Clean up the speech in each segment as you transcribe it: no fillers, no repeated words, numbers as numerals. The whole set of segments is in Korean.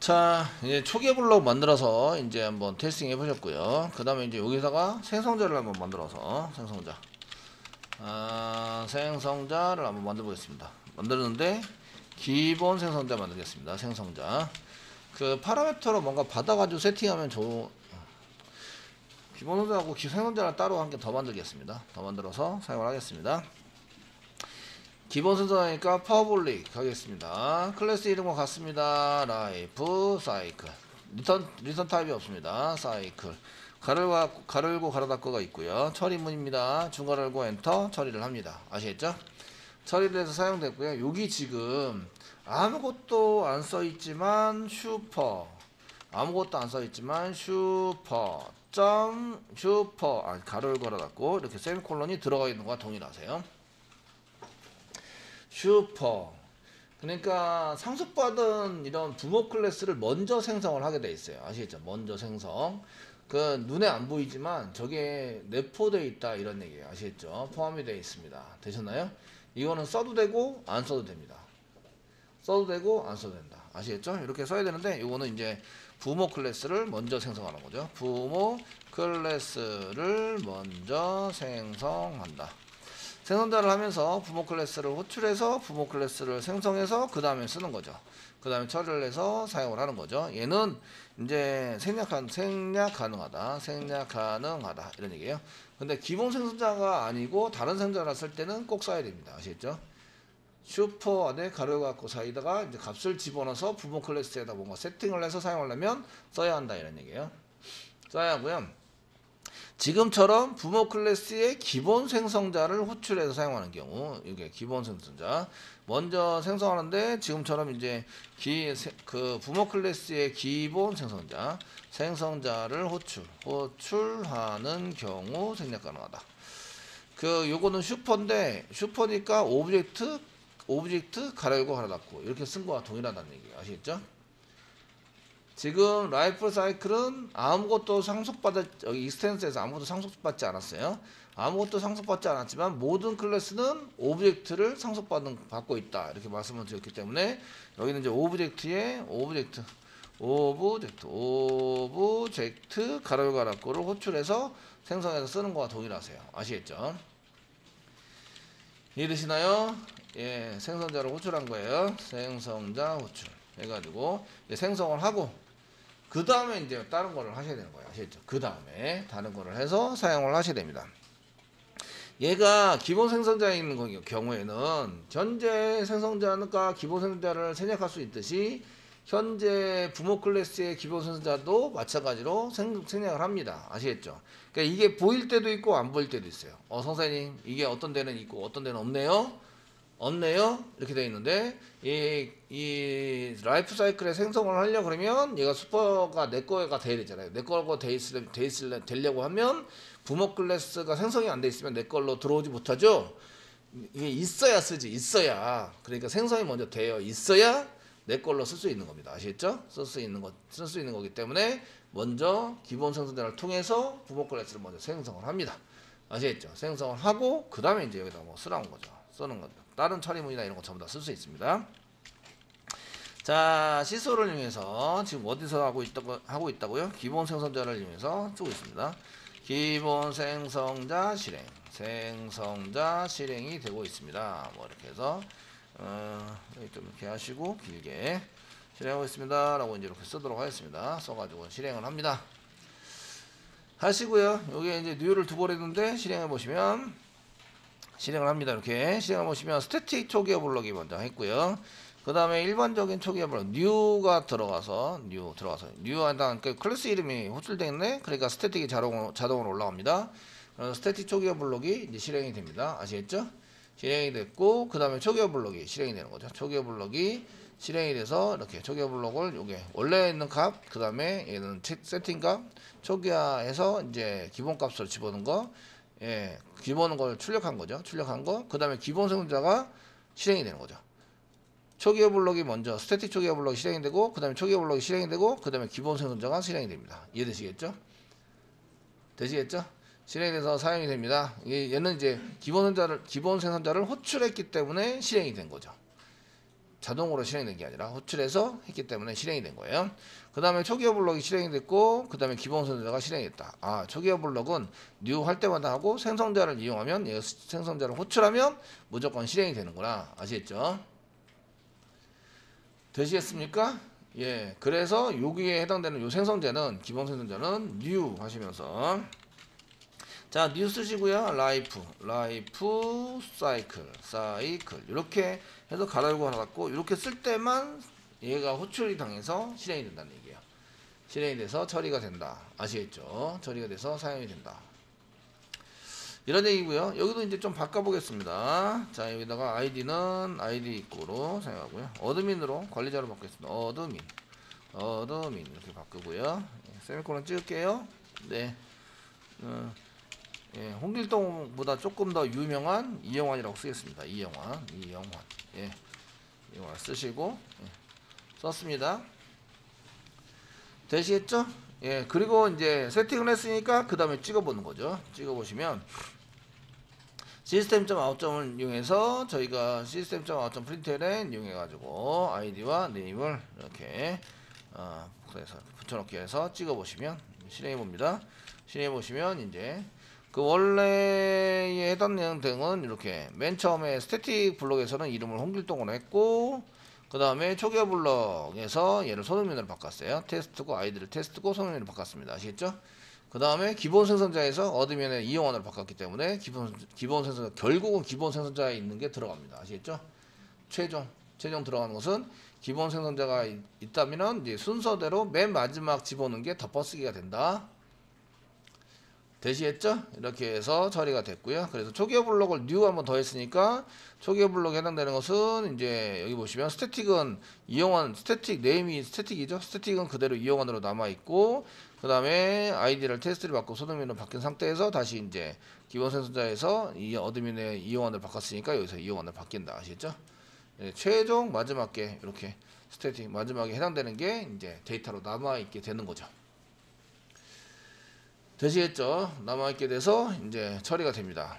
자, 이제 초기 블록 만들어서 이제 한번 테스팅 해보셨고요. 그 다음에 이제 여기다가 생성자를 한번 만들어서 생성자를 한번 만들어 보겠습니다. 만드는데 기본 생성자 만들겠습니다. 생성자. 그 파라미터로 뭔가 받아가지고 세팅하면 기본 생성자하고 생성자를 따로 한 개 더 만들겠습니다. 더 만들어서 사용을 하겠습니다. 기본 순서니까 파워블릭 하겠습니다. 클래스 이름과 같습니다. 라이프 사이클. 리턴 타입이 없습니다. 사이클. 가로 열고 가로 닫고가 있고요. 처리문입니다. 중괄호 열고 엔터 처리를 합니다. 아시겠죠? 처리를 해서 사용됐고요. 여기 지금 아무것도 안 써있지만 가로 열고 가로 닫고 이렇게 세미콜론이 들어가 있는 것과 동일하세요. 그러니까 상속받은 이런 부모 클래스를 먼저 생성을 하게 돼 있어요. 아시겠죠? 먼저 생성. 그 눈에 안 보이지만 저게 내포되어 있다 이런 얘기예요. 아시겠죠? 포함이 되어 있습니다. 되셨나요? 이거는 써도 되고 안 써도 됩니다. 써도 되고 안 써도 된다. 아시겠죠? 이렇게 써야 되는데 이거는 이제 부모 클래스를 먼저 생성하는 거죠. 부모 클래스를 먼저 생성한다. 생성자를 하면서 부모 클래스를 호출해서 부모 클래스를 생성해서 그 다음에 쓰는 거죠. 그 다음에 처리를 해서 사용을 하는 거죠. 얘는 이제 생략 가능하다 이런 얘기예요. 근데 기본 생성자가 아니고 다른 생성자를 쓸 때는 꼭 써야 됩니다. 아시겠죠? 슈퍼 안에 가로 갖고 사이다가 이제 값을 집어넣어서 부모 클래스에다 뭔가 세팅을 해서 사용하려면 써야 한다 이런 얘기예요. 써야 하고요. 지금처럼 부모 클래스의 기본 생성자를 호출해서 사용하는 경우, 이게 기본 생성자 먼저 생성하는데 지금처럼 이제 그 부모 클래스의 기본 생성자를 호출하는 경우 생략 가능하다. 그 요거는 슈퍼니까 오브젝트 가로 열고 가로 닫고 이렇게 쓴 거와 동일하다는 얘기예요. 아시겠죠? 지금 라이프 사이클은 아무것도 익스텐스에서 아무것도 상속받지 않았어요. 아무것도 상속받지 않았지만 모든 클래스는 오브젝트를 받고 있다. 이렇게 말씀을 드렸기 때문에 여기는 이제 오브젝트 가로 열고 가로 닫고를 호출해서 생성해서 쓰는 거와 동일하세요. 아시겠죠? 이해되시나요? 예, 생성자를 호출한 거예요. 생성자 호출 해가지고 생성을 하고 그 다음에 이제 다른 거를 하셔야 되는 거예요. 아시겠죠? 그 다음에 다른 거를 해서 사용을 하셔야 됩니다. 얘가 기본 생성자에 있는 경우에는 현재 생성자가 기본 생성자를 생략할 수 있듯이 현재 부모 클래스의 기본 생성자도 마찬가지로 생략을 합니다. 아시겠죠? 그러니까 이게 보일 때도 있고 안 보일 때도 있어요. 선생님 이게 어떤 데는 있고 어떤 데는 없네요. 이렇게 되어 있는데 이 라이프 사이클에 생성을 하려고 그러면 얘가 슈퍼가 내 거가 돼야 되잖아요. 내 거가 되려고 하면 부모 클래스가 생성이 안 돼 있으면 내 걸로 들어오지 못하죠. 이게 있어야 쓰지. 그러니까 생성이 먼저 되어 있어야 내 걸로 쓸 수 있는 겁니다. 아시겠죠? 쓸 수 있는 거기 때문에 먼저 기본 생성자를 통해서 부모 클래스를 먼저 생성을 합니다. 아시겠죠? 생성을 하고 그 다음에 이제 여기다 뭐 쓰라는 거죠. 쓰는 거죠. 다른 처리문이나 이런 거 전부 다 쓸 수 있습니다. 자, 시소를 이용해서 지금 어디서 하고 있다고요? 기본 생성자를 이용해서 쓰고 있습니다. 기본 생성자 실행이 되고 있습니다. 뭐 이렇게 해서 좀 이렇게 하시고 길게 실행하고 있습니다. 라고 이제 이렇게 쓰도록 하겠습니다. 써가지고 실행을 합니다. 하시고요. 여기에 이제 뉴를 두 번 했는데 실행해 보시면 실행을 합니다. 이렇게 실행을 보시면 스태틱 초기화 블록이 먼저 했고요. 그 다음에 일반적인 초기화 블록 뉴가 들어가서 뉴한다는 그 클래스 이름이 호출되어 있네. 그러니까 스태틱이 자동으로 올라옵니다. 그래서 스태틱 초기화 블록이 이제 실행이 됩니다. 아시겠죠? 실행이 됐고 그 다음에 초기화 블록이 실행이 되는 거죠. 초기화 블록이 실행이 돼서 이렇게 초기화 블록을 요게 원래 있는 값, 그 다음에 얘는 세팅 값, 초기화해서 이제 기본 값을 집어넣은 거. 예, 기본 걸 출력한 거죠. 그 다음에 기본 생성자가 실행이 되는 거죠. 초기화 블록이 먼저 스태틱 초기화 블록이 실행이 되고 그 다음에 초기화 블록이 실행이 되고 그 다음에 기본 생성자가 실행이 됩니다. 이해되시겠죠? 실행이 돼서 사용이 됩니다. 얘는 이제 기본 생성자를 호출했기 때문에 실행이 된 거죠. 자동으로 실행된 게 아니라 호출해서 했기 때문에 실행이 된 거예요. 그 다음에 초기화 블럭이 실행이 됐고, 그 다음에 기본 생성자가 실행이 됐다. 아, 초기화 블럭은 new 할 때마다 하고 생성자를 이용하면, 생성자를 호출하면 무조건 실행이 되는구나. 아시겠죠? 되시겠습니까? 예, 그래서 여기에 해당되는 요 생성자는, 기본 생성자는 new 하시면서, 자, new 쓰시고요. life cycle 이렇게 해서 가로열고 닫고 이렇게 쓸 때만 얘가 호출이 당해서 실행이 된다는 얘기예요. 실행이 돼서 처리가 된다. 아시겠죠? 처리가 돼서 사용이 된다. 이런 얘기고요. 여기도 이제 좀 바꿔보겠습니다. 자, 여기다가 id는 id 입구로 사용하고요. 어드민으로 관리자로 바꾸겠습니다. 어드민 이렇게 바꾸고요. 세미콜론 찍을게요. 네. 예, 홍길동보다 조금 더 유명한 이영환이라고 쓰겠습니다. 이영환. 예, 이영환 쓰시고, 예, 썼습니다. 되시겠죠? 예, 그리고 이제 세팅을 했으니까 그 다음에 찍어보는 거죠. 찍어보시면 시스템.out점을 이용해서 저희가 시스템.out점 프린트LN 이용해가지고 아이디와 네임을 이렇게 그래서 붙여넣기 해서 찍어보시면 실행해봅니다. 실행해보시면 이제 그 원래의 해당 내용 등은 이렇게 맨 처음에 스태틱 블록에서는 이름을 홍길동으로 했고, 그 다음에 초기화 블록에서 얘를 손흥민으로 바꿨어요. 테스트고 아이디를 테스트고 손흥민으로 바꿨습니다. 아시겠죠? 그 다음에 기본 생성자에서 어드민에 이용원으로 바꿨기 때문에 기본 생성자, 결국은 기본 생성자에 있는 게 들어갑니다. 아시겠죠? 최종 들어가는 것은 기본 생성자가 있다면 이제 순서대로 맨 마지막 집어넣는 게 덮어쓰기가 된다. 되시겠죠? 이렇게 해서 처리가 됐고요. 그래서 초기화 블록을 new 한번 더 했으니까 초기화 블록에 해당되는 것은 이제 여기 보시면 스태틱은 이용한 스태틱 네임이 스태틱이죠. 스태틱은 그대로 이용한으로 남아 있고, 그 다음에 아이디를 테스트를 받고 손흥민으로 바뀐 상태에서 다시 이제 기본 생성자에서 이 어드민의 이용한으로 바꿨으니까 여기서 이용한으로 바뀐다. 아시겠죠? 네, 최종 마지막 게 이렇게 스태틱 마지막에 해당되는 게 이제 데이터로 남아 있게 되는 거죠. 되시겠죠? 남아있게 돼서 이제 처리가 됩니다.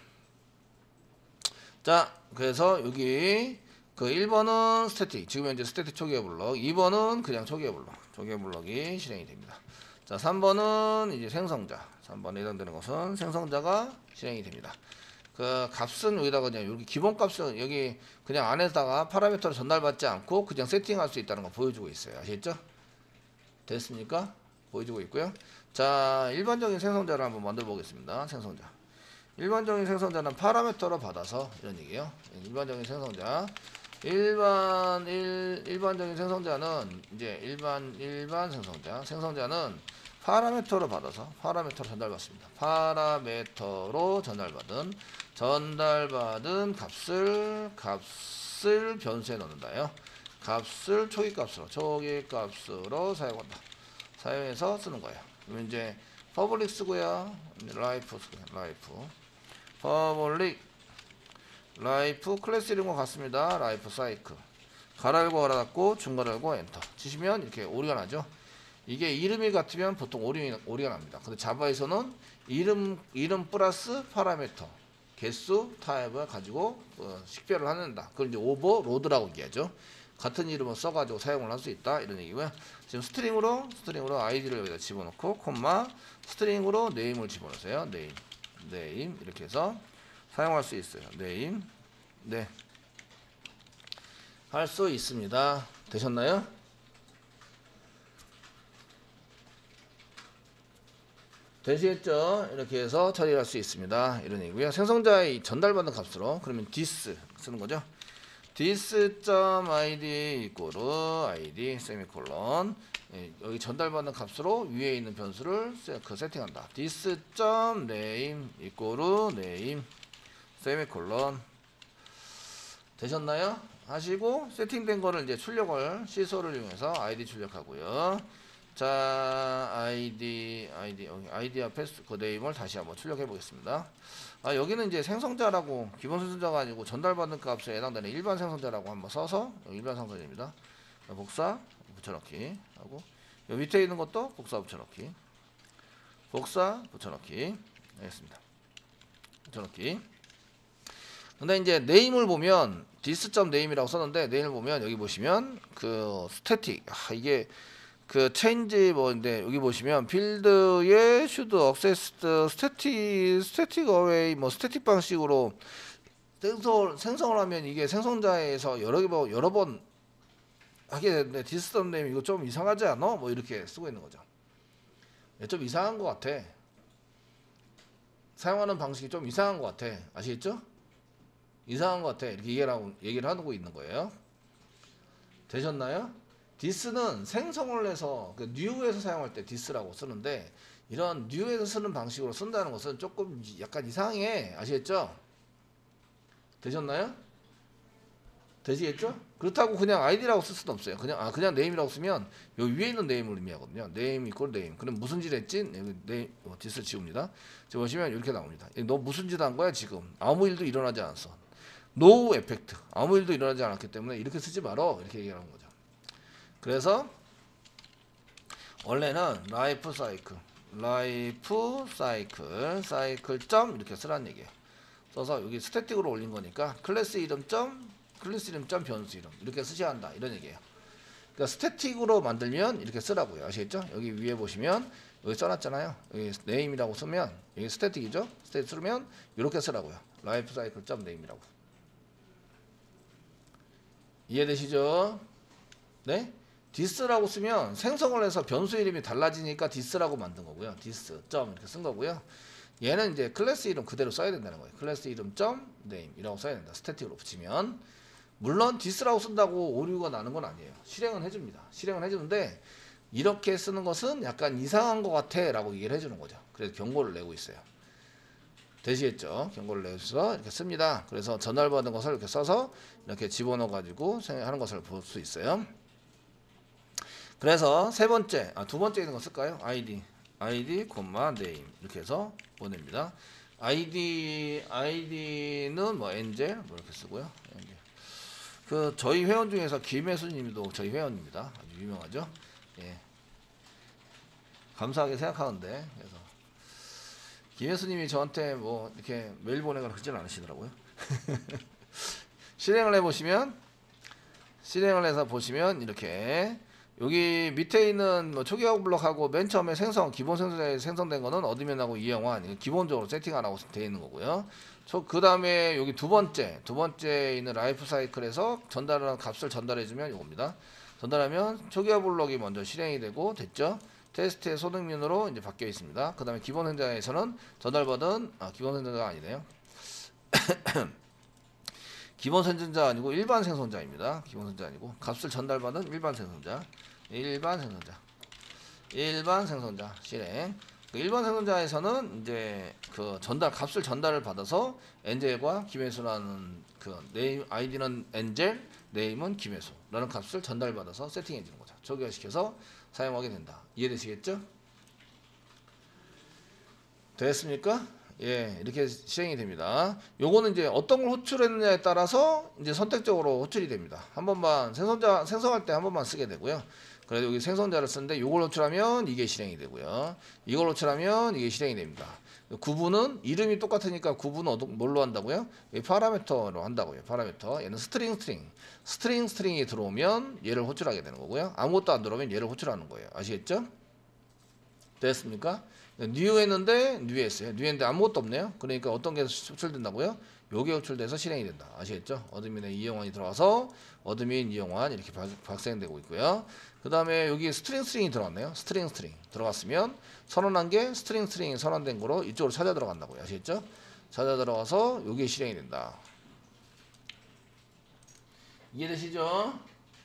자, 그래서 여기 그 1번은 스태틱, 지금 현재 스태틱 초기화 블록, 2번은 그냥 초기화 블록이 실행이 됩니다. 자, 3번은 이제 생성자, 3번에 해당되는 것은 생성자가 실행이 됩니다. 그 값은 여기다가 그냥 여기 기본 값은 여기 그냥 안에다가 파라미터를 전달받지 않고 그냥 세팅할 수 있다는 거 보여주고 있어요. 아시겠죠? 됐습니까? 보여주고 있고요. 자, 일반적인 생성자를 한번 만들어 보겠습니다. 생성자. 일반적인 생성자는 파라미터로 받아서 이런 얘기예요. 일반적인 생성자. 일반적인 생성자는 이제 일반 생성자는 파라미터로 받아서 파라미터로 전달받습니다. 파라미터로 전달받은 값을 변수에 넣는다요. 값을 초기값으로 사용한다. 사용해서 쓰는 거예요. 그러면 이제 퍼블릭 쓰고요. 라이프 퍼블릭 라이프 클래스 이름과 같습니다. 라이프 사이클 가로 열고 가로 닫고 중괄호 열고 엔터 치시면 이렇게 오리가 나죠. 이게 이름이 같으면 보통 오리가 납니다. 근데 자바에서는 이름 플러스 파라미터 개수 타입을 가지고 식별을 하는다. 그걸 이제 오버로드라고 얘기하죠. 같은 이름을 써가지고 사용을 할 수 있다 이런 얘기고요. 지금 스트링으로 아이디를 여기다 집어넣고 콤마 스트링으로 네임을 집어넣으세요. 네임 이렇게 해서 사용할 수 있어요. 네임 네 할 수 있습니다. 되셨나요? 되시겠죠? 이렇게 해서 처리할 수 있습니다. 이런 얘기고요. 생성자의 전달받는 값으로 그러면 this 쓰는 거죠. this.id 이꼬르 id 세미콜론 여기 전달받는 값으로 위에 있는 변수를 세팅한다. this.name 이꼬르 name 세미콜론 되셨나요? 하시고 세팅된 거를 이제 출력을 시소를 이용해서 id 출력하고요. 자, 아이디 앞에 그 네임을 다시 한번 출력해 보겠습니다. 여기는 이제 생성자라고 기본 생성자가 아니고 전달받는 값에 해당되는 일반 생성자라고 한번 써서 일반 생성자입니다. 복사 붙여넣기 하고 여기 밑에 있는 것도 복사 붙여넣기 알겠습니다. 붙여넣기. 근데 이제 네임을 보면 this.name이라고 썼는데 네임을 보면 여기 보시면 그 스태틱 이게 그 체인지 뭐인데 여기 보시면 필드에 should access static array 뭐 스태틱 방식으로 생성을 하면 이게 생성자에서 여러 번 하게 되는데 this.name 이거 좀 이상하지 않아? 뭐 이렇게 쓰고 있는 거죠. 좀 이상한 것 같아. 사용하는 방식이 좀 이상한 것 같아. 아시겠죠? 이상한 것 같아. 이렇게 얘기를 하고 있는 거예요. 되셨나요? this는 생성을 해서 그 new에서 사용할 때 this라고 쓰는데 이런 new에서 쓰는 방식으로 쓴다는 것은 조금 약간 이상해. 아시겠죠? 되셨나요? 되시겠죠? 그렇다고 그냥 id라고 쓸 수는 없어요. 그냥 name이라고 쓰면 요 위에 있는 name을 의미하거든요. name equal name. 그럼 무슨 짓 했지? 여기 name this를 지웁니다. 지금 보시면 이렇게 나옵니다. 너 무슨 짓 한 거야 지금? 아무 일도 일어나지 않았어. no effect. 아무 일도 일어나지 않았기 때문에 이렇게 쓰지 말어. 이렇게 얘기하는 거죠. 그래서 원래는 life cycle 점 이렇게 쓰라는 얘기예요. 써서 여기 스태틱으로 올린 거니까 클래스 이름 점 변수 이름 이렇게 쓰셔야 한다 이런 얘기예요. 그러니까 스태틱으로 만들면 이렇게 쓰라고요. 아시겠죠? 여기 위에 보시면 여기 써놨잖아요. 여기 name이라고 쓰면 여기 스태틱이죠? 스태틱 쓰면 이렇게 쓰라고요. life cycle 점 name이라고. 이해되시죠? 네? this라고 쓰면 생성을 해서 변수 이름이 달라지니까 this라고 만든 거고요. this 점 이렇게 쓴 거고요. 얘는 이제 클래스 이름 그대로 써야 된다는 거예요. 클래스 이름 점 name이라고 써야 된다. 스태틱으로 붙이면 물론 this라고 쓴다고 오류가 나는 건 아니에요. 실행은 해줍니다. 실행은 해주는데 이렇게 쓰는 것은 약간 이상한 것 같아 라고 얘기를 해주는 거죠. 그래서 경고를 내고 있어요. 되시겠죠? 경고를 내서 이렇게 씁니다. 그래서 전달받은 것을 이렇게 써서 이렇게 집어넣어 가지고 하는 것을 볼 수 있어요. 그래서 두 번째 있는 거 쓸까요? ID, name 이렇게 해서 보냅니다. id는 뭐 엔젤 뭐 이렇게 쓰고요. 그 저희 회원 중에서 김혜수님도 저희 회원입니다. 아주 유명하죠. 예. 감사하게 생각하는데 그래서 김혜수님이 저한테 뭐 이렇게 메일 보내거나 그러지는 않으시더라고요. 실행을 해서 보시면 이렇게 여기 밑에 있는 뭐 초기화 블록하고 맨 처음에 기본 생성자에 생성된 거는 어드민하고 이영환 기본적으로 세팅 안 하고 되어 있는 거고요. 그 다음에 여기 두 번째 있는 라이프 사이클에서 값을 전달해주면 이겁니다. 전달하면 초기화 블록이 먼저 실행이 되고 됐죠. 테스트의 소등면으로 이제 바뀌어 있습니다. 그 다음에 기본 생성자에서는 기본 생성자가 아니네요. 기본 생성자 아니고 일반 생성자입니다. 기본 생성자 아니고 값을 전달받은 일반 생성자 실행. 일반 생성자에서는 이제 그 값을 전달을 받아서 엔젤과 김혜수라는 그 네임 아이디는 엔젤, 네임은 김혜수라는 값을 전달받아서 세팅해 주는 거죠. 초기화시켜서 사용하게 된다. 이해되시겠죠? 됐습니까? 예, 이렇게 실행이 됩니다. 요거는 이제 어떤 걸 호출했느냐에 따라서 이제 선택적으로 호출이 됩니다. 한 번만 생성할 때 한 번만 쓰게 되고요. 그래서 여기 생성자를 쓰는데 요걸 호출하면 이게 실행이 되고요. 이걸 호출하면 이게 실행이 됩니다. 구분은 이름이 똑같으니까 구분은 뭘로 한다고요? 파라미터로 한다고요. 파라미터. 얘는 스트링이 들어오면 얘를 호출하게 되는 거고요. 아무것도 안 들어오면 얘를 호출하는 거예요. 아시겠죠? 됐습니까? new 했는데 new 했어요. new 했는데 아무것도 없네요. 그러니까 어떤 게 호출된다고요? 요게 호출돼서 실행이 된다. 아시겠죠? 어드민에 이영환이 들어와서 어드민 이영환 이렇게 발생되고 있고요. 그 다음에 여기 스트링이 들어왔네요. 스트링 들어갔으면 선언한 게 스트링이 선언된 거로 이쪽으로 찾아 들어간다고요. 아시겠죠? 찾아 들어가서 요게 실행이 된다. 이해되시죠?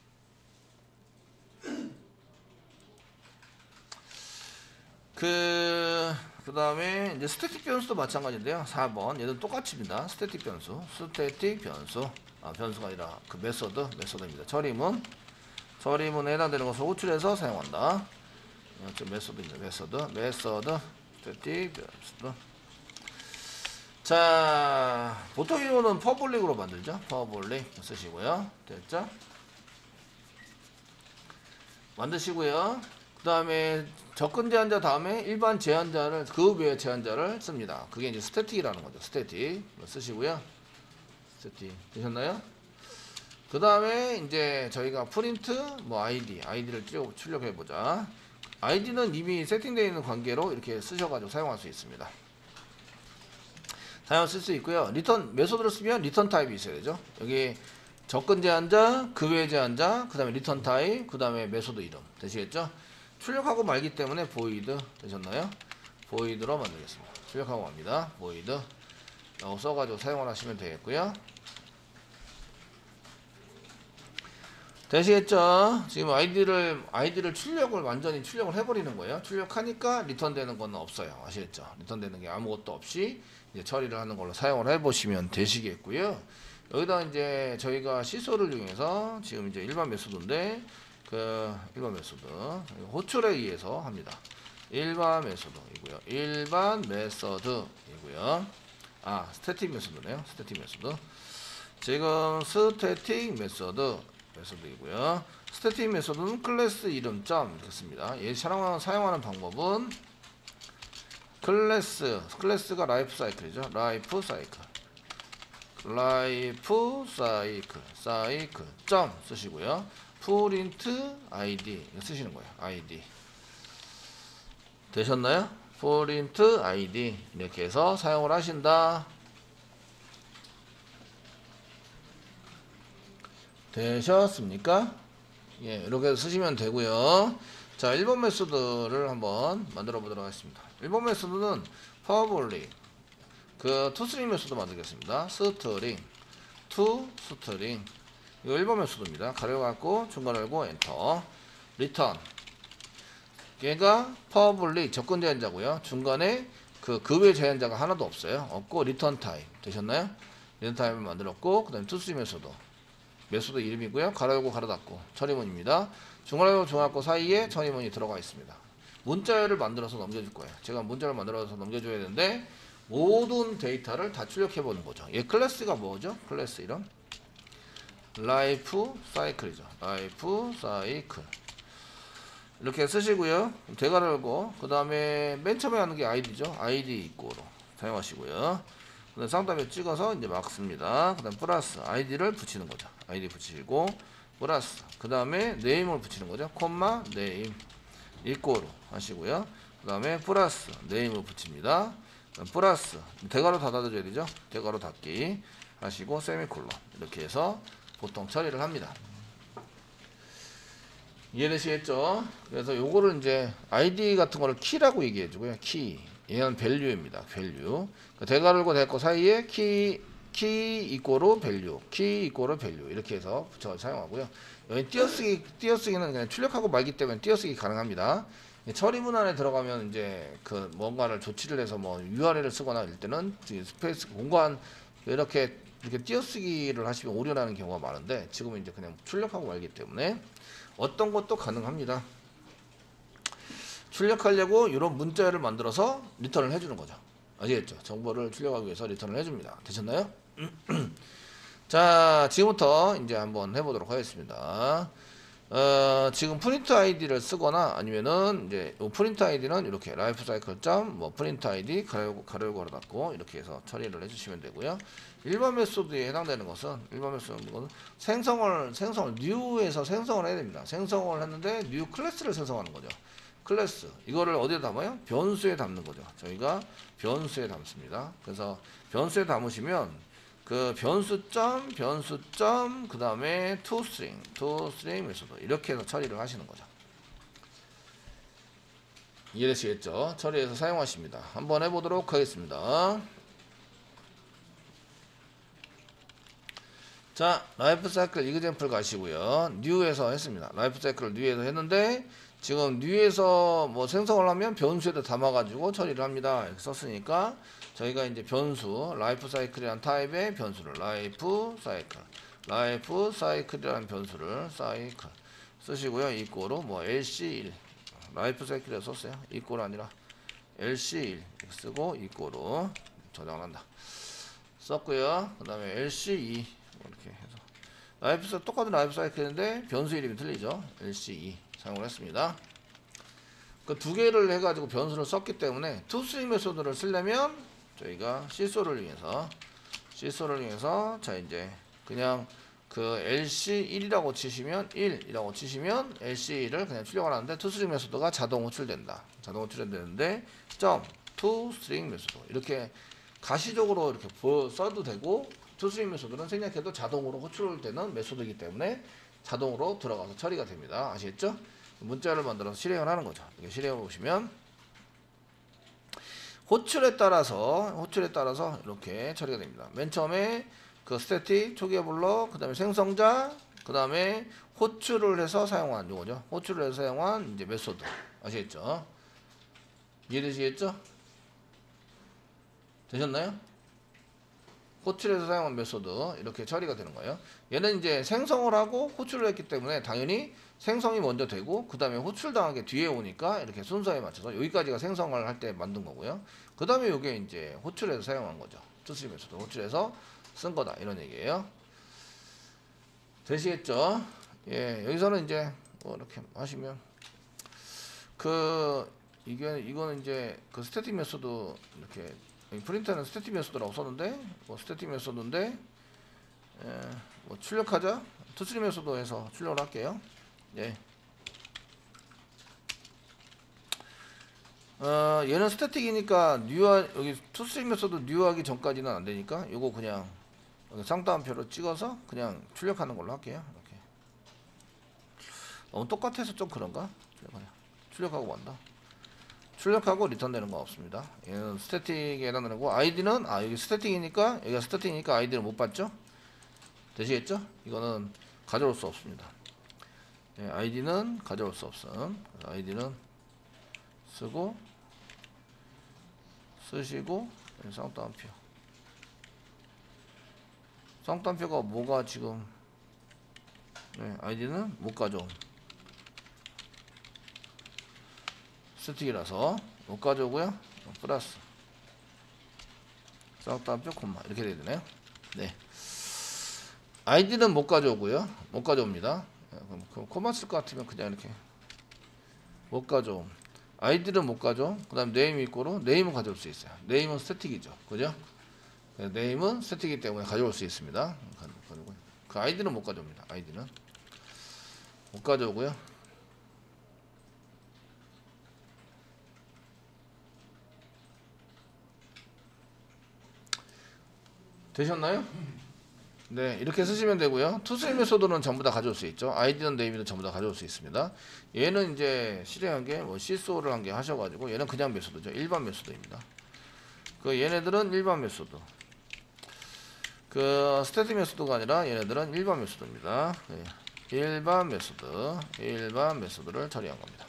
그 다음에 이제 스태틱 변수도 마찬가지인데요. 4번 얘도 똑같습니다. 스태틱 변수 변수가 아니라 그 메소드입니다. 처리문 해당되는 것을 호출해서 사용한다. 메소드입니다. 메소드 스태틱 변수. 자, 보통 이거는 퍼블릭으로 만들죠. 퍼블릭 쓰시고요. 됐죠? 만드시고요. 그 다음에 접근 제한자 다음에 일반 제한자를 그 외의 제한자를 씁니다. 그게 이제 스태틱이라는 거죠. 스태틱 쓰시고요. 스태틱 되셨나요? 그 다음에 이제 저희가 프린트 뭐 아이디를 출력해 보자. 아이디는 이미 세팅되어 있는 관계로 이렇게 쓰셔가지고 사용할 수 있습니다. 쓸 수 있고요. 리턴 메소드를 쓰면 리턴 타입이 있어야 되죠. 여기 접근 제한자, 그 외 제한자, 그 다음에 리턴 타입, 그 다음에 메소드 이름 되시겠죠? 출력하고 말기 때문에 void 되셨나요? void로 만들겠습니다. 출력하고 맙니다. void 써가지고 사용을 하시면 되겠고요. 되시겠죠? 지금 아이디를 완전히 출력을 해버리는 거예요. 출력하니까 리턴되는 건 없어요. 아시겠죠? 리턴되는 게 아무것도 없이 이제 처리를 하는 걸로 사용을 해보시면 되시겠고요. 여기다 이제 저희가 시소를 이용해서 지금 이제 일반 메소드인데 일반 메소드 호출에 의해서 합니다. 일반 메소드이고요. 일반 메소드이고요. 스태틱 메소드네요. 스태틱 메소드. 지금 스태틱 메소드이고요. 스태틱 메소드는 클래스 이름 점 이렇게 씁니다. 얘 사용하는 방법은 클래스가 라이프 사이클이죠. 라이프 사이클 점 쓰시고요. 프린트 아이디 쓰시는 거예요. 아이디 되셨나요? 프린트 아이디 이렇게 해서 사용을 하신다. 되셨습니까? 예, 이렇게 쓰시면 되고요. 자, 1번 메소드를 한번 만들어 보도록 하겠습니다. 1번 메소드는 public toString 메소드 만들겠습니다. string 이거 1번 메소드입니다. 가로 갖고 중간 열고 엔터. return 얘가 public 접근 제한자고요. 중간에 그 외 제한자가 하나도 없고 return type 되셨나요? return type을 만들었고 그다음에 toString 메소드 이름이고요. 가로 열고 가로 닫고 처리문입니다. 중간 열고 중간 닫고 사이에 처리문이 들어가 있습니다. 문자열을 만들어서 넘겨줄 거예요. 제가 문자를 만들어서 넘겨줘야 되는데 모든 데이터를 다 출력해 보는 거죠. 얘 클래스가 뭐죠? 클래스 이름 라이프 사이클이죠. 라이프 사이클 이렇게 쓰시고요. 대괄호 열고 그 다음에 맨 처음에 하는 게 아이디죠. 아이디 입고로 사용하시고요. 그 다음 쌍따옴에 찍어서 이제 막 씁니다. 그 다음 플러스 아이디를 붙이는 거죠. 아이디 붙이고 플러스 그 다음에 네임을 붙이는 거죠. 콤마 네임 입고로 하시고요. 그 다음에 플러스 네임을 붙입니다. 플러스 대괄호 닫아줘야 되죠. 대괄호 닫기 하시고 세미콜론 이렇게 해서 보통 처리를 합니다. 이해되시겠죠? 그래서 요거를 이제 아이디 같은 거를 키라고 얘기해 주고요. 키 얘는 밸류입니다. 밸류 대괄호 열고 닫고 사이에 키 이꼬로 밸류 이렇게 해서 붙여 사용하고요. 여기 띄어쓰기는 그냥 출력하고 말기 때문에 띄어쓰기 가능합니다. 처리문 안에 들어가면 이제 그 뭔가를 조치를 해서 뭐 URL을 쓰거나 이럴 때는 스페이스 공간 이렇게 띄어쓰기를 하시면 오류나는 경우가 많은데 지금은 이제 그냥 출력하고 말기 때문에 어떤 것도 가능합니다. 출력하려고 이런 문자열을 만들어서 리턴을 해주는 거죠. 아시겠죠? 정보를 출력하기 위해서 리턴을 해줍니다. 되셨나요? 자, 지금부터 이제 한번 해보도록 하겠습니다. 지금 프린트 아이디를 쓰거나 아니면은 이제 프린트 아이디는 이렇게 라이프 사이클 점 뭐 프린트 아이디 가로 열고 닫고 이렇게 해서 처리를 해주시면 되고요. 일반 메소드에 해당되는 것은 생성을 new에서 생성을 해야 됩니다. 생성을 했는데 new 클래스를 생성하는 거죠. 클래스 이거를 어디에 담아요? 변수에 담는 거죠. 저희가 변수에 담습니다. 그래서 변수에 담으시면 그 변수점 그 다음에 toString 메소드 이렇게 해서 처리를 하시는 거죠. 이해되시겠죠? 처리해서 사용하십니다. 한번 해보도록 하겠습니다. 자, 라이프 사이클 이그젬플 가시고요. new에서 했습니다. 라이프 사이클을 new에서 했는데 지금 new에서 뭐 생성을 하면 변수에다 담아가지고 처리를 합니다. 이렇게 썼으니까 저희가 이제 변수 라이프 사이클이라는 타입의 변수를 라이프 사이클이라는 변수를 사이클 쓰시고요. 이꼬로 뭐 lc1 라이프 사이클에 썼어요. 이꼬로 아니라 lc1 이렇게 쓰고 이꼬로 저장을 한다. 썼고요. 그 다음에 lc2 이렇게 해서 똑같은 라이프 사이클인데 변수 이름이 틀리죠. lc2 사용을 했습니다. 그 두 개를 해가지고 변수를 썼기 때문에 toString 메소드를 쓰려면 저희가 시소를 이용해서 자 이제 그냥 그 LC1이라고 치시면 1이라고 치시면 LC1을 그냥 출력을 하는데 투스트링 메소드가 자동 호출된다. 자동 호출되는데 점 투스트링 메소드 이렇게 가시적으로 이렇게 써도 되고 투스트링 메소드는 생략해도 자동으로 호출되는 메소드이기 때문에 자동으로 들어가서 처리가 됩니다. 아시겠죠? 문자를 만들어서 실행을 하는 거죠. 이렇게 실행을 보시면 호출에 따라서 이렇게 처리가 됩니다. 맨 처음에 그 스태틱 초기화 불러, 그 다음에 생성자, 그 다음에 호출을 해서 사용한 요거죠. 호출을 해서 사용한 이제 메소드. 아시겠죠? 이해되시겠죠? 되셨나요? 호출해서 사용한 메소드 이렇게 처리가 되는 거예요. 얘는 이제 생성을 하고 호출을 했기 때문에 당연히 생성이 먼저 되고 그 다음에 호출당한 게 뒤에 오니까 이렇게 순서에 맞춰서 여기까지가 생성을 할 때 만든 거고요. 그 다음에 이게 이제 호출해서 사용한 거죠. 투스트링 메소드 호출해서 쓴 거다 이런 얘기예요. 되시겠죠? 예, 여기서는 이제 뭐 이렇게 하시면 이거는 이제 그 스태틱 메소드 이렇게 프린터는 스태틱 메소드라고 썼는데 뭐 스태틱 메소드인데 뭐 출력하자 투스트링 메소드에서 출력을 할게요. 예. 얘는 스태틱이니까 여기 투스트링 메소드 뉴하기 전까지는 안 되니까 요거 그냥 쌍따옴표로 찍어서 그냥 출력하는 걸로 할게요. 이렇게. 너무 똑같아서 좀 그런가? 출력하고 만다. 출력하고 리턴되는 거 없습니다. 얘는 스태틱에 해당되는 거. 아이디는 여기 스태틱이니까 여기가 스태틱이니까 아이디를 못 받죠? 되시겠죠? 이거는 가져올 수 없습니다. 예, 아이디는 가져올 수 없음. 아이디는 쓰시고 쌍따옴표. 쌍따옴표가 뭐가 지금 아이디는 못 가져옴. 스틱이라서 못 가져오고요. 플러스 쌍따옴표 콤마 이렇게 되야 되네요. 네. 아이디는 못 가져오고요. 못 가져옵니다. 그럼 콤마 쓸 것 같으면 그냥 이렇게 못 가져옴. 아이디는 못 가져옴. 그 다음 네임 이꼬로 네임은 가져올 수 있어요. 네임은 스태틱이죠. 그죠? 네임은 스태틱이기 때문에 가져올 수 있습니다. 그 아이디는 못 가져옵니다. 아이디는 못 가져오고요. 되셨나요? 네, 이렇게 쓰시면 되고요. 투스트링 메소드는 전부 다 가져올 수 있죠. 아이디는 네임은 전부 다 가져올 수 있습니다. 얘는 이제 실행한 게 뭐 시소를 한 게 하셔가지고 얘는 그냥 메소드죠. 일반 메소드입니다. 그 얘네들은 일반 메소드. 그 스태틱 메소드가 아니라 얘네들은 일반 메소드입니다. 네. 일반 메소드를 처리한 겁니다.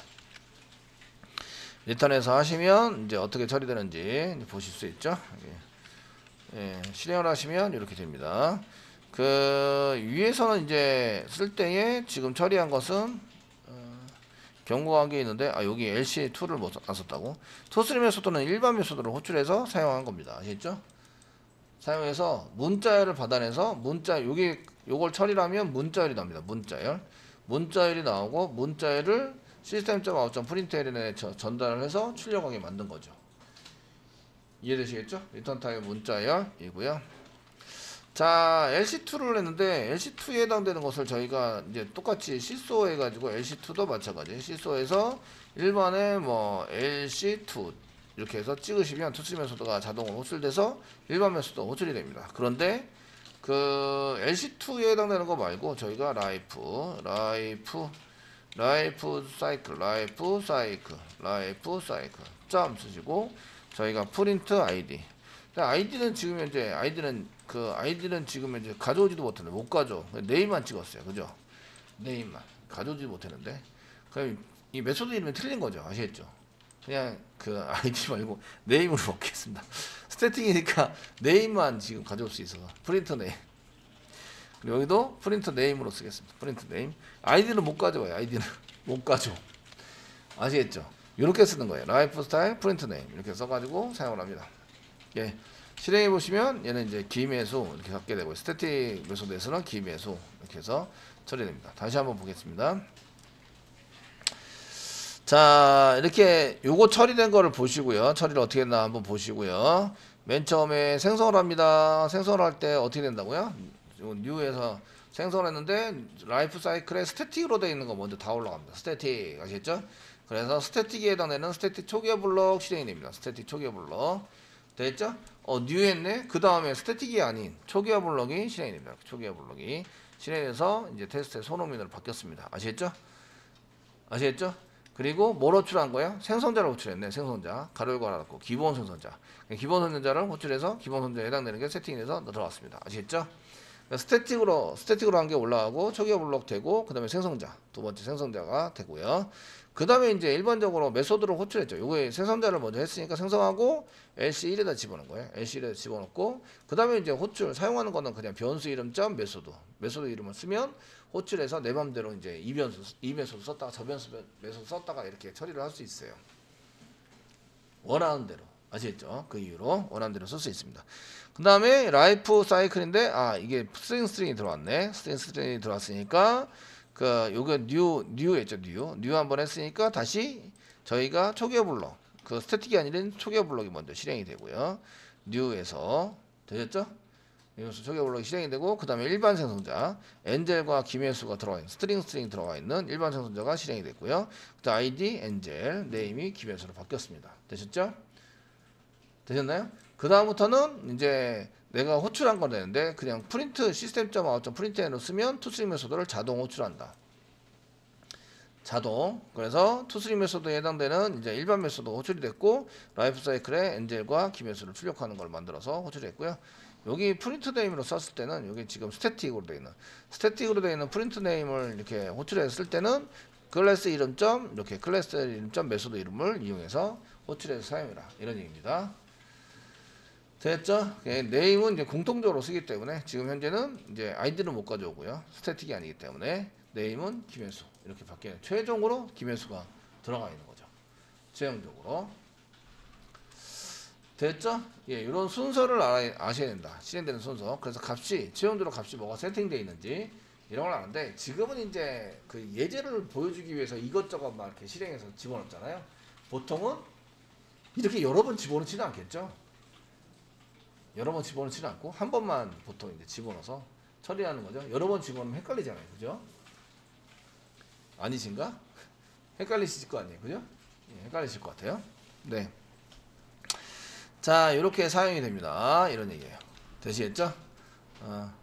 리턴해서 하시면 이제 어떻게 처리되는지 보실 수 있죠. 예, 실행을 하시면 이렇게 됩니다. 그 위에서는 이제 쓸 때에 지금 처리한 것은 경고한 게 있는데 여기 LC2를 못 안 썼다고. 투스트링 메소드는 일반 메소드를 호출해서 사용한 겁니다. 아시겠죠? 사용해서 문자열을 받아내서 요걸 처리하면 문자열이 나옵니다. 문자열이 나오고 문자열을 시스템.out.println에 전달을 해서 출력하게 만든 거죠. 이해되시겠죠? 리턴 타입 문자열이고요. 자, LC2를 했는데 LC2에 해당되는 것을 저희가 이제 똑같이 시소 해가지고 LC2도 마찬가지. 시소에서 일반의 뭐 LC2 이렇게 해서 찍으시면 투스트링 메소드가 자동으로 호출돼서 일반 메소드 호출이 됩니다. 그런데 그 LC2에 해당되는 거 말고 저희가 라이프 사이클 점 쓰시고 저희가 프린트 아이디. 아이디는 지금 현재 아이디는 지금 현재 가져오지도 못했는데 못 가져. 네임만 찍었어요. 그죠? 네임만 가져오지 못했는데 그럼 이 메소드 이름이 틀린 거죠. 아시겠죠? 그냥 그 아이디 말고 네임으로 먹겠습니다. 스태틱이니까 네임만 지금 가져올 수 있어서 프린트 네임. 그리고 여기도 프린트 네임으로 쓰겠습니다. 프린트 네임. 아이디는 못 가져와요. 아이디는 못 가져. 아시겠죠? 이렇게 쓰는 거예요. 라이프 스타일 프린트 네임 이렇게 써가지고 사용을 합니다. 예, 실행해 보시면 얘는 이제 기매수 이렇게 갖게 되고 스태틱 메소드에서는 기매수 이렇게 해서 처리됩니다. 다시 한번 보겠습니다. 자, 이렇게 요거 처리된 거를 보시고요. 처리를 어떻게 했나 한번 보시고요. 맨 처음에 생성을 합니다. 생성을 할 때 어떻게 된다고요? 뉴에서 생성을 했는데 라이프 사이클에 스태틱으로 되어 있는 거 먼저 다 올라갑니다. 스태틱 아시겠죠? 그래서 스태틱에 해당되는 스태틱 초기화 블록 실행이 됩니다. 스태틱 초기화 블록 됐죠? 뉴 했네. 그 다음에 스태틱이 아닌 초기화 블록이 실행이 됩니다. 초기화 블록이 실행해서 이제 테스트의 소노민으로 바뀌었습니다. 아시겠죠? 아시겠죠? 그리고 뭘 호출한 거예요? 생성자를 호출했네. 생성자 가로 열고 알아듣고 기본 생성자. 기본 생성자를 호출해서 기본 생성자에 해당되는 게 세팅돼서 들어왔습니다. 아시겠죠? 스태틱으로 한 게 올라가고 초기화 블록 되고 그 다음에 생성자 두 번째 생성자가 되고요. 그 다음에 이제 일반적으로 메소드를 호출했죠. 요거에 생성자를 먼저 했으니까 생성하고 LC1에다 집어넣은 거예요. LC1에다 집어넣고 그 다음에 이제 호출 사용하는 거는 그냥 변수 이름 점 메소드 이름을 쓰면 호출해서 내 맘대로 이제 이 메소드 썼다가 저 메소드 썼다가 이렇게 처리를 할 수 있어요. 원하는 대로. 아시겠죠? 그 이유로 원하는 대로 쓸 수 있습니다. 그 다음에 라이프 사이클인데 이게 스트링이 들어왔네. 스트링이 들어왔으니까 요게 뉴 했죠. 뉴 한번 했으니까 다시 저희가 초기화 블록 스태틱이 아닌 초기화 블록이 먼저 실행이 되고요. 뉴에서 되셨죠? 여기서 초기화 블록이 실행이 되고 그 다음에 일반 생성자 엔젤과 김혜수가 들어가 있는 스트링 들어가 있는 일반 생성자가 실행이 됐고요. 그 다음 아이디 엔젤 네임이 김혜수로 바뀌었습니다. 되셨죠? 되셨나요? 그 다음부터는 이제 내가 호출한 건 되는데 그냥 프린트 시스템.out.println으로 쓰면 투스트링 메소드를 자동 호출한다. 자동. 그래서 투스트링 메소드에 해당되는 이제 일반 메소드 호출이 됐고 라이프 사이클에 엔젤과 김혜수를 출력하는 걸 만들어서 호출했고요. 여기 프린트 네임으로 썼을 때는 여기 지금 스태틱으로 되어 있는 프린트 네임을 이렇게 호출했을 때는 클래스 이름점 이렇게 클래스 이름점 메소드 이름을 이용해서 호출해서 사용해라 이런 얘기입니다. 됐죠? 네임은 이제 공통적으로 쓰기 때문에 지금 현재는 이제 아이디는 못 가져오고요. 스태틱이 아니기 때문에 네임은 김혜수 이렇게 바뀌어요. 최종으로 김혜수가 들어가 있는 거죠. 최종적으로. 됐죠? 이런 순서를 아셔야 된다. 실행되는 순서. 그래서 최종적으로 값이 뭐가 세팅되어 있는지 이런 걸 아는데 지금은 이제 그 예제를 보여주기 위해서 이것저것 막 이렇게 실행해서 집어넣잖아요. 보통은 이렇게 여러 번 집어넣지는 않겠죠? 여러 번 집어넣지는 않고 한 번만 보통 이제 집어넣어서 처리하는 거죠. 여러 번 집어넣으면 헷갈리잖아요. 그죠? 아니신가? 헷갈리실 거 아니에요. 그죠? 헷갈리실 것 같아요. 네. 자, 이렇게 사용이 됩니다. 이런 얘기예요. 되시겠죠?